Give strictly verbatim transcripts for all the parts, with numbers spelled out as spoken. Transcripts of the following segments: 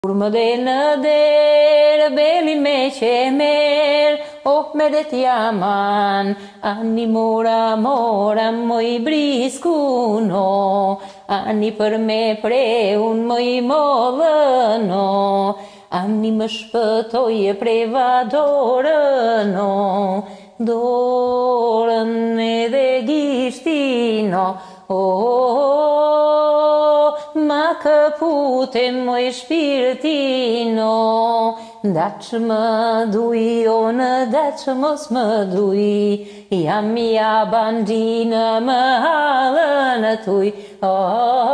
Kur më del në derë, belin me qemer, oh me det jaman, ani mora mora moj briskuno, ani për me preun moj mollëno, ani më shpëtoje prej vadorëno, dorën edhe gishtino, oh, oh, oh, ma këpute moj shpirtino, da që më duj, o në da që mos më duj, jam ja bandinë më halën tuj, oh,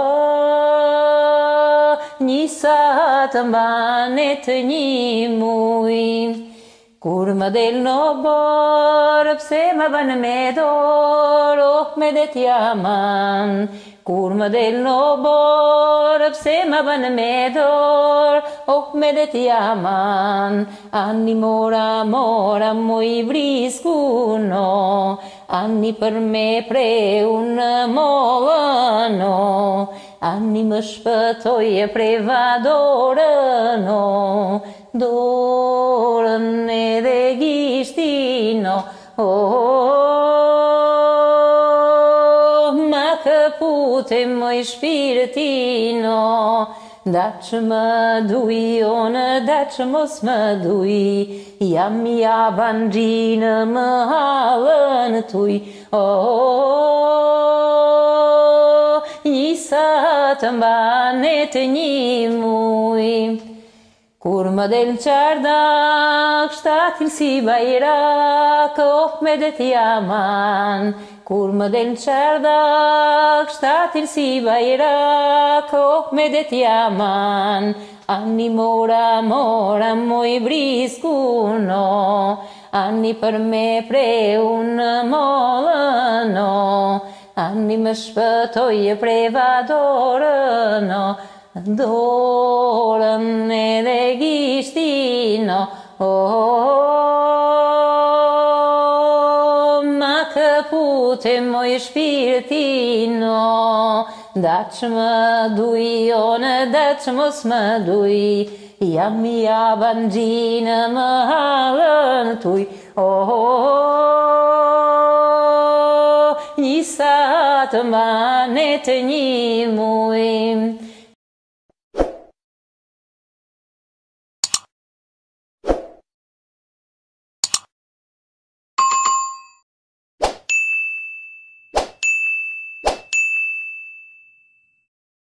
një satë mbanet një muj. Kur më del në borë, pse më bën me dorë, oh me det jaman. Kur më del në borë, pse më bën me dorë, oh me det jaman. Ani mora mora moj briskuno, ani për me preun mollëno, ani më shpëtoje prej vadorëno, dorën edhe gishtino, oh, ma këpute moj shpirtino, da që më duj, o në da që mos më duj, jam ja bandinë më halën tuj, oh, një satë mbanet një muj. Kur më del në qardak, shtatin si bajrak, oh me det jaman. Kur më del në qardak, shtatin si bajrak, oh me det jaman. Ani mora mora moj briskuno, ani për me preun mollëno, ani më shpëtoje prej vadorëno, dorën edhe gishtino, oh, ma këpute moj shpirtino, da që më duj, o në da që mos më duj, jam ja bandinë më halën tuj, oh, një satë mbanet një muj.